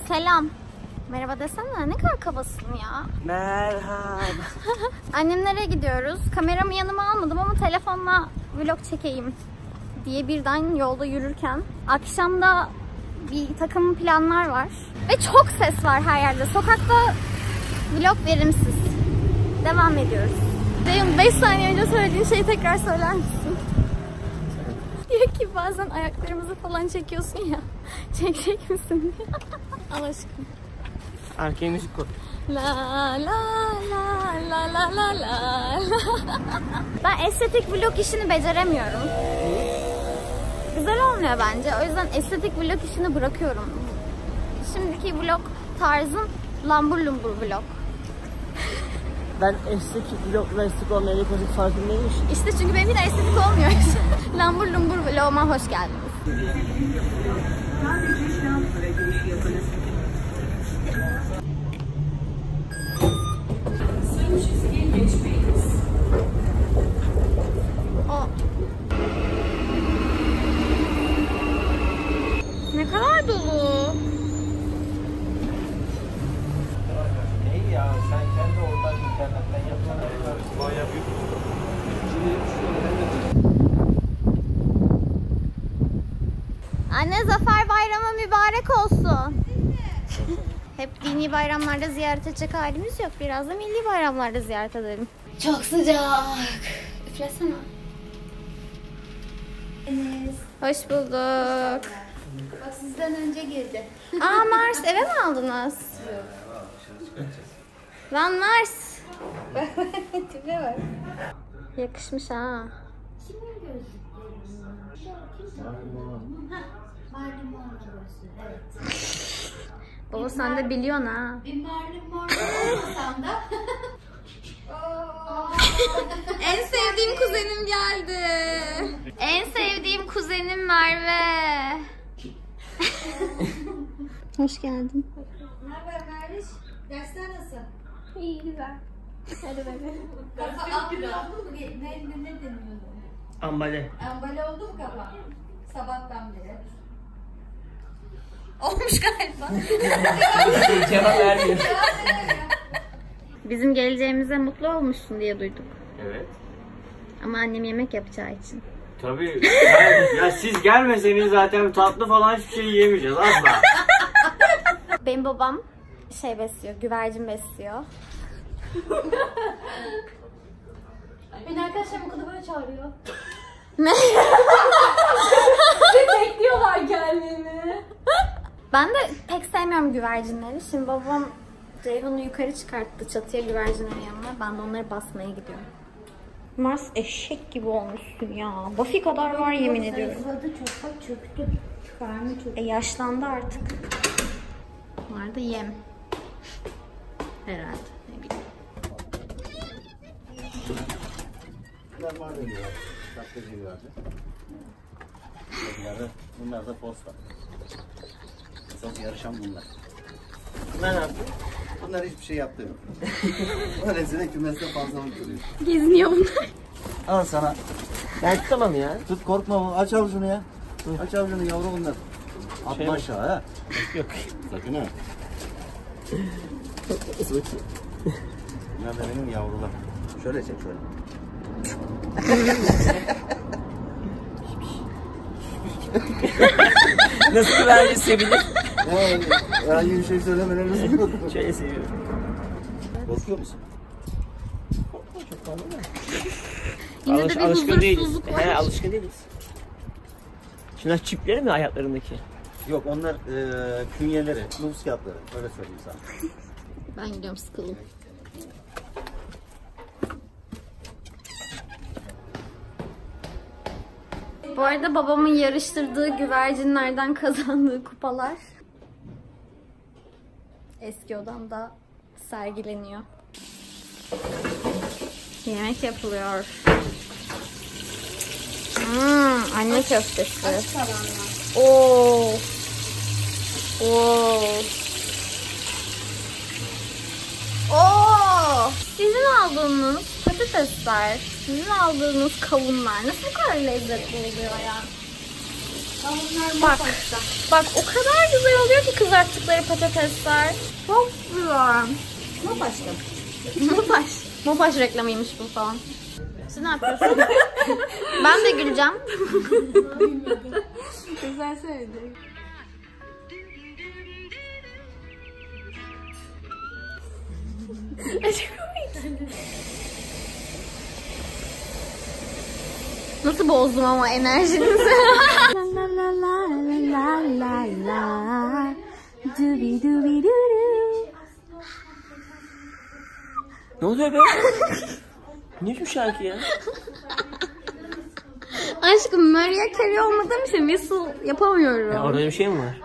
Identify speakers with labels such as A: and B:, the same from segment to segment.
A: Selam. Merhaba desene. Ne kadar kabasın ya.
B: Merhaba.
A: Annemlere gidiyoruz. Kameramı yanıma almadım ama telefonla vlog çekeyim diye birden yolda yürürken. Akşamda bir takım planlar var. Ve çok ses var her yerde. Sokakta vlog verimsiz. Devam ediyoruz. Ceyhun 5 saniye önce söylediğin şeyi tekrar söyler misin? Diyor ki bazen ayaklarımızı falan çekiyorsun ya. Çekecek misin diye. Al aşkım.
B: Arkaya müzik koy.
A: La la la la la la la. Ben estetik vlog işini beceremiyorum. Güzel olmuyor bence. O yüzden estetik vlog işini bırakıyorum. Şimdiki vlog tarzım lambur lumbur vlog.
B: Ben estetik vlogla estetik olmayan yaklaşık farkındaymış.
A: İşte çünkü benimki de estetik olmuyor. Lambur lumbur vloguma hoş geldiniz. Ne kadar dolu.
C: Ne ya, sen kendi oradan internetten yapsana. Bayağı büyük.
A: Anne, Zafer Bayramı mübarek olsun. Hep dini bayramlarda ziyaret edecek halimiz yok. Biraz da milli bayramlarda ziyaret edelim. Çok sıcak. Üflesene.
D: Enes.
A: Hoş bulduk.
D: Bak sizden önce girdi.
A: Aa, Mars eve mi aldınız? Lan Mars.
D: Tipe bak.
A: Yakışmış ha.
D: Kimin gözlükleri bunlar? Marilyn Monroe'su. Evet.
A: Baba sen de biliyorsun ha.
D: Bir Marilyn Monroe olmasam da.
A: En sevdiğim kuzenim geldi. En sevdiğim kuzenim Merve. Hoş geldin.
D: Ne haber Merviş? Dersler nasıl?
A: İyi, güzel. Hadi bakalım.
D: Kafa ambale oldu mu? Ne deniyordu?
B: Ambale.
D: Ambale oldu mu kafa? Sabahtan beri.
A: Olmuş galiba.
B: Cevap vermiyor.
A: Bizim geleceğimize mutlu olmuşsun diye duyduk.
C: Evet.
A: Ama annem yemek yapacağı için.
C: Tabii. Ya siz gelmeseniz zaten tatlı falan hiçbir şey yiyemeyeceğiz asla.
A: Benim babam şey besliyor, güvercin besliyor.
D: Beni arkadaşlarım okulda böyle çağırıyor.
A: Ne?
D: Bekliyorlar gelmemi.
A: Ben de pek sevmiyorum güvercinleri. Şimdi babam Ceyhun'u yukarı çıkarttı çatıya güvercinlerin yanına. Ben de onları basmaya gidiyorum. Mars eşek gibi olmuşsun ya. Buffy kadar var yemin ediyorum.
D: Zayıfladı, çok bak çöktü. Karnı çok.
A: Yaşlandı artık. Bunlar da yem. Herhalde. Ne bileyim.
E: Bunlar maden güvercin, saksıcı güvercin. Bunlar da posta. Çok yarışan bunlar.
B: Ne yaptın?
E: Bunlar hiçbir şey yaptı yok. Öylesine kümeste fazlalık duruyor.
A: Geziniyor bunlar.
E: Al sana.
B: Ben tutamam ya.
E: Tut, korkma, aç avucunu ya. Aç avucunu yavru bunlar. Atma aşağı ha.
B: Yok.
E: Sakın ha. Bunlar da benim yavrular. Şöyle çek şöyle.
B: Nasıl güvercin sevilir?
E: Herhangi bir şey söylemeleri nasıl korkuyor?
B: Şöyle seviyorum.
E: Korkuyor musun?
B: Çok fazla da.
A: Yine de bir
B: Alışkın değiliz.
A: huzursuzluk var.
B: He, alışkın değiliz. Şunlar çipleri mi ayaklarındaki?
E: Yok, onlar künyeleri, nüfus kağıtları. Öyle söyleyeyim sana.
A: Ben gidiyorum, sıkıldım. Bu arada babamın yarıştırdığı güvercinlerden kazandığı kupalar eski odamda sergileniyor. Yemek yapılıyor. Anne köftesi. Oo. Oo. Oo. Sizin aldığınız patatesler, sizin aldığınız kavunlar nasıl bu kadar lezzetli oluyor ya? Bak o kadar güzel oluyor ki kızarttıkları patatesler. Çok güzel. Mopaş reklamıymış bu falan. Siz ne yapıyorsunuz? Ben de güleceğim.
D: Güzel söyledin.
A: Nasıl bozdum ama enerjinizi.
B: Ne oluyor be? Ne biçim şarkı ya?
A: Aşkım Mariah Carey olmadığım için whistle yapamıyorum.
B: Orada bir şey mi var?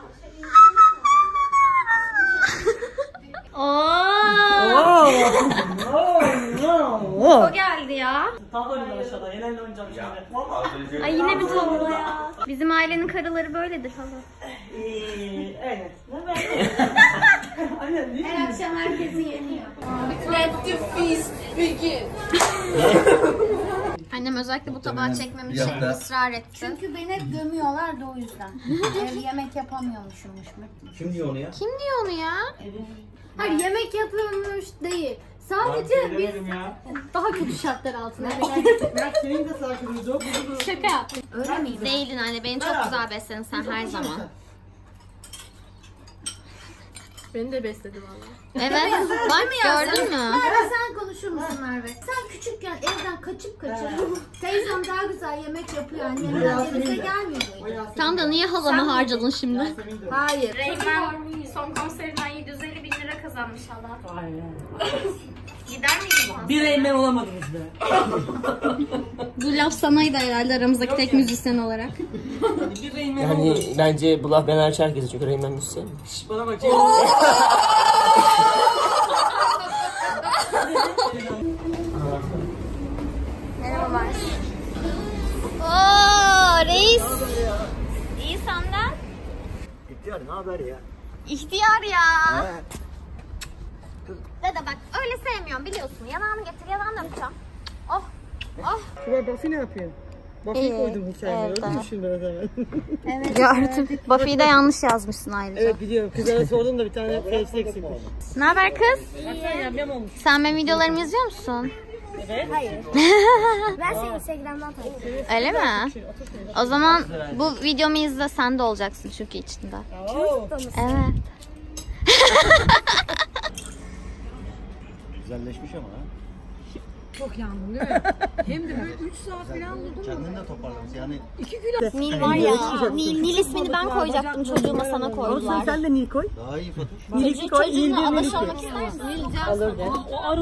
A: O geldi ya.
B: Tablo aşağıda. Helal'le oynayacağım şimdi.
A: Ay yine bir tablo ya. Bizim ailenin karıları böyledir hala.
B: Evet.
D: Her akşam herkesi yeniyor. Let the feast begin.
A: Annem özellikle bu tabağı çekmem için ısrar etti.
D: Çünkü beni hep gömüyorlar da o yüzden. Ev yemek yapamıyormuşmuş.
E: Kim diyor onu ya?
A: Kim diyor onu ya?
D: Hayır yemek yapıyormuş değil. Sadece biz daha kötü şartlar altında.
B: Senin de sakinliği yok.
D: Şaka yaptım. Öyle miydi?
A: Değildin anne. Beni çok güzel besledin sen her zaman.
D: Beni de besledi valla.
A: Evet. Bak gördün mü?
D: Merve sen konuşur musun Merve? Sen küçükken evden kaçıp teyzem daha güzel yemek yapıyor. Annemden bize gelmiyor muydu?
A: Tam da niye halamı harcadın şimdi?
D: Hayır.
A: Reymen son konserinden 750 bin lira kazanmış hala. Gider miydin?
B: Bir eğmen olamadınız be.
A: Bu laf sanaydı herhalde aramızdaki tek müzisyen olarak.
B: Yani bence bu laf ben hariç herkese çünkü Reymen müzisyen. Bana bak.
A: Merhabalar. Ooo reis. İyi senden.
E: İhtiyar ne haber ya?
A: İhtiyar ya. Dede bak öyle sevmiyorum biliyorsun. Yanağını getir yanağını öpeceğim. Oh. Oh.
B: Şuraya Buffy ne yapıyor? Buffy'yi koydum hikayeme.
A: Evet,
B: Gördün mü şimdi hemen?
A: Evet. Gördüm. Buffy'yi de yanlış yazmışsın ayrıca.
B: Evet biliyorum. Kızlara sordum da bir tane face'de eksikmiş.
A: Ne haber kız?
B: Yamyam olmuş.
A: Sen benim videolarımı izliyor musun?
B: Evet.
D: Hayır. Ben seni Instagram'dan takip ediyorum.
A: Öyle mi? O zaman bu videomu izle sen de olacaksın çünkü içinde. Evet.
E: Güzelleşmiş ama ha.
F: Çok yandım değil mi? Hem de böyle 3 saat falan durdum.
E: Kendini de toparlamış yani.
A: Nil var ya. Nil ismini ben koyacaktım çocuğuma sana koydular.
B: Sen de Nil koy.
E: Daha iyi Fatoş.
B: Nil'i koy.
A: Çocuğuna adaş olmak ister misin?
B: Alır de.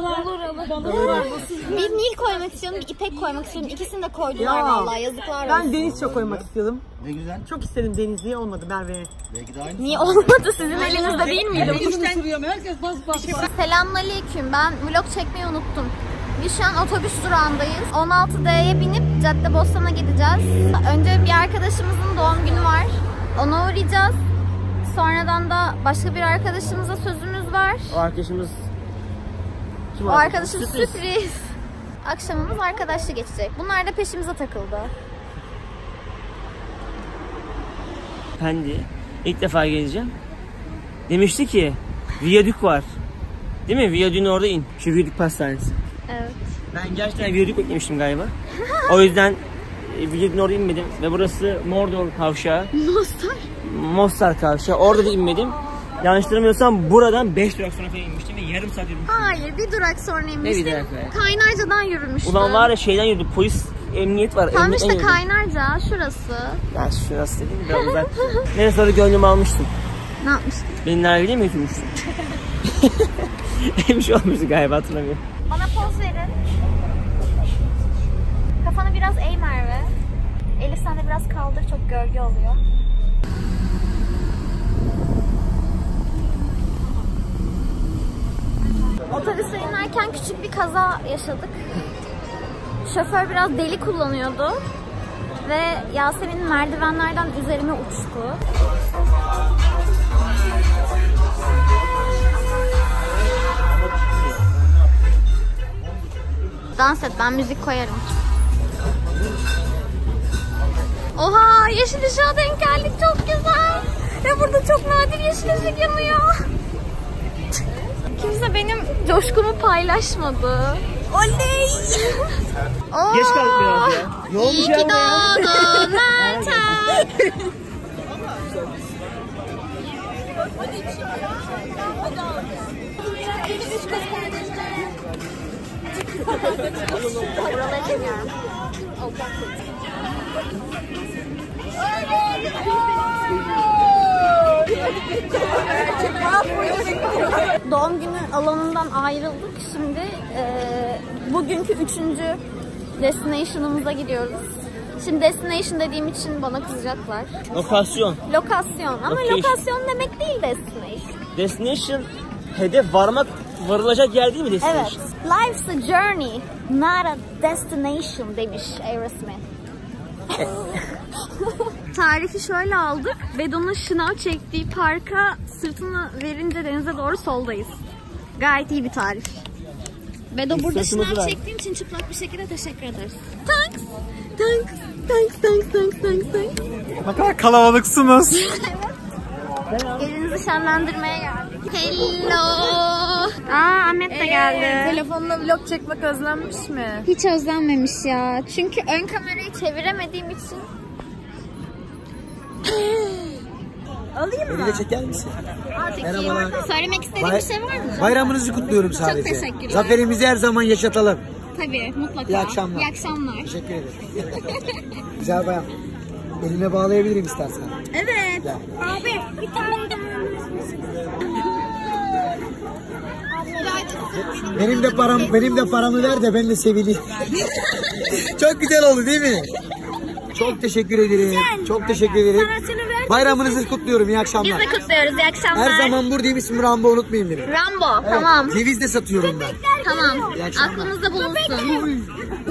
A: Bir Nil koymak istiyorum, bir İpek koymak istiyorum. İkisini de koydular vallahi yazıklar olsun.
B: Ben Deniz çok koymak istiyordum.
E: Ne güzel.
B: Çok istedim Deniz diye olmadı Merve'ye.
E: Belki de aynı.
A: Niye olmadı sizin elinizde değil miydi?
F: Herkes bas bas.
A: Selamünaleyküm. Ben vlog çekmeyi unuttum. Biz şu an otobüs durağındayız. 16D'ye binip Caddebostan'a gideceğiz. Önce bir arkadaşımızın doğum günü var. Ona uğrayacağız. Sonradan da başka bir arkadaşımıza sözümüz var.
B: O arkadaşımız kim
A: O arkadaşım sürpriz. Akşamımız arkadaşla geçecek. Bunlar da peşimize takıldı.
B: Efendi ilk defa geleceğim. Demişti ki viyadük var. Değil mi? Viyadüğün orada in. Şu viyadük pastanesi.
A: Evet.
B: Ben gerçekten viyadük beklemiştim galiba. O yüzden viyadüğün orada inmedim. Ve burası Mordor kavşağı. Mostar kavşağı. Orada da inmedim. Yanlış hatırlamıyorsam buradan 5 durak sonra falan inmiştim ve yarım saat yürümüştüm.
A: Hayır, bir durak sonra
B: Ne
A: inmiştim.
B: bir durak be?
A: Kaynarca'dan yürümüştüm.
B: Ulan var ya şeyden yürüdük. Polis, emniyet var.
A: Tam
B: emniyetten
A: işte
B: yürüdük.
A: Kaynarca şurası.
B: Ya şurası dedim biraz uzak. Neyse sonra gönlümü almıştım.
A: Ne yapmıştın?
B: Beni nargileye mi götürmüştün? Bir şey olmuştu galiba hatırlamıyorum.
A: Bana poz verin. Kafanı biraz eğ Merve. Elif sen de biraz kaldır, çok gölge oluyor. Otobüse inerken küçük bir kaza yaşadık. Şoför biraz deli kullanıyordu. Ve Yasemin merdivenlerden üzerime uçtu. Dans et, ben müzik koyarım. Oha, yeşil ışığa denk geldik, çok güzel. Ve burada çok nadir yeşil ışık yanıyor. Kimse benim coşkumu paylaşmadı. Oley!
B: Geç kaldık biraz ya. Ne olmuş
A: İyi ki
B: ya?
A: doğdun Meltem. Buraları çekiyorum. Doğum günü alanından ayrıldık. Şimdi bugünkü 3. destination'ımıza gidiyoruz. Şimdi destination dediğim için bana kızacaklar.
B: Lokasyon.
A: Lokasyon ama
B: Location.
A: lokasyon demek değil destination.
B: Destination hedef varılacak yer değil mi
A: Evet.
B: destination?
A: Life's a journey, not a destination demiş Aerosmith. Tarifi şöyle aldık. Bedo'nun şınav çektiği parka sırtını verince denize doğru soldayız. Gayet iyi bir tarif. Bedo burada
B: sırtımızı
A: şınav
B: ver.
A: çektiğin için çıplak bir şekilde teşekkür ederiz. Thanks. Thanks. Thanks. Thanks. Thanks. Thanks. Thanks.
C: Ne kadar kalabalıksınız.
A: Elinizi şenlendirmeye geldik. Hello. Aa, Ahmet de geldi.
F: Telefonla vlog çekmek özlenmiş mi?
A: Hiç özlenmemiş ya. Çünkü ön kamerayı çeviremediğim için.
F: Alayım mı?
E: Beni de çeker misin? Merhabalar.
A: Söylemek istediğin bir şey var mı?
E: Bayramınızı kutluyorum sadece.
A: teşekkürler.
E: Zaferimizi her zaman yaşatalım.
A: Tabii, mutlaka.
E: İyi akşamlar.
A: İyi akşamlar.
E: Teşekkür ederim. Güzel bayan. Elime bağlayabilirim istersen.
A: Evet.
E: Gel.
A: Abi, bir tane daha.
E: Benim de paramı ver de ben de sevileyim. Çok güzel oldu değil mi? Çok teşekkür ederim. Çok teşekkür ederim. Bayramınızı kutluyorum. İyi
A: Biz
E: akşamlar.
A: de kutluyoruz. İyi akşamlar.
E: Her zaman buradayım. İsmim Rambo, unutmayın beni.
A: Rambo, tamam.
E: Ceviz de satıyorum ben.
A: Tamam.
E: İyi akşamlar.
A: Aklımızda bulunsun.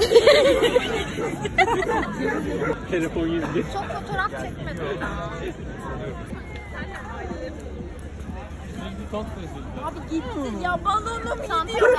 B: Telefon yüzü.
A: Çok fotoğraf çekmedim.
F: Ya balonum gidiyor.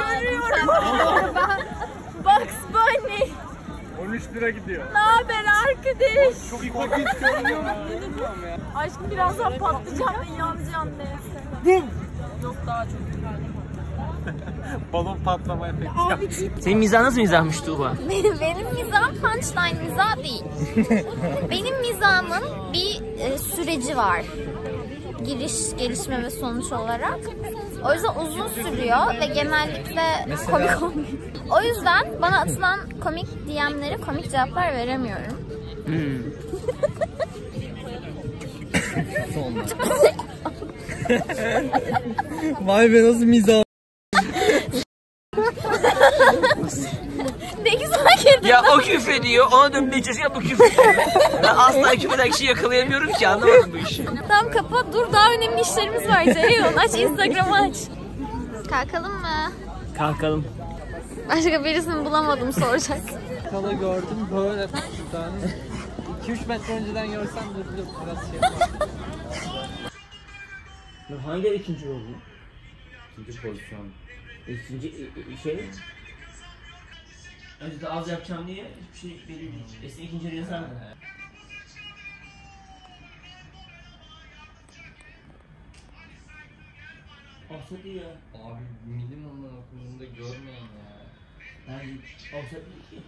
F: Bugs Bunny.
C: 13 lira gidiyor.
F: Ne haber arkadaş?
C: Bir paket görünüyor mu?
F: Aşkım birazdan patlayacağım ve yanacağım neyse. Yok daha çok
C: Balon patlama efekti.
B: Senin mizah nasıl mizahmış Tuğba?
A: Benim mizahım punchline mizah değil. Benim mizahımın bir süreci var. Giriş, gelişme ve sonuç olarak. O yüzden uzun sürüyor ve genellikle komik olmuyor. O yüzden bana atılan komik DM'lere komik cevaplar veremiyorum.
E: Vay be, nasıl mizah.
A: Ne güzel girdi.
B: Ya o küfrediyor, ona dönmeye çalışıyor, bu küfrediyor. Ben asla küfreden kişiyi yakalayamıyorum ki, anlamadım bu işi.
A: Tamam kapat, dur, daha önemli işlerimiz var Ceyhun. Aç Instagram'ı aç. Kalkalım mı?
B: Kalkalım.
A: Başka birisini bulamadım soracak.
C: Kala gördüm böyle bir tane. 2-3 metre önceden görsem de biraz şey yapar.
B: Hangi ikinci oldu?
C: İkinci pozisyon.
B: İkinci şey... Önce de az yapacağım diye hiçbir şey belli değil. Eski ikinci yarı yazar mı? Offset değil ya.
C: Abi minimum okulunda görmeyin ya.
B: Yani offset değil ki.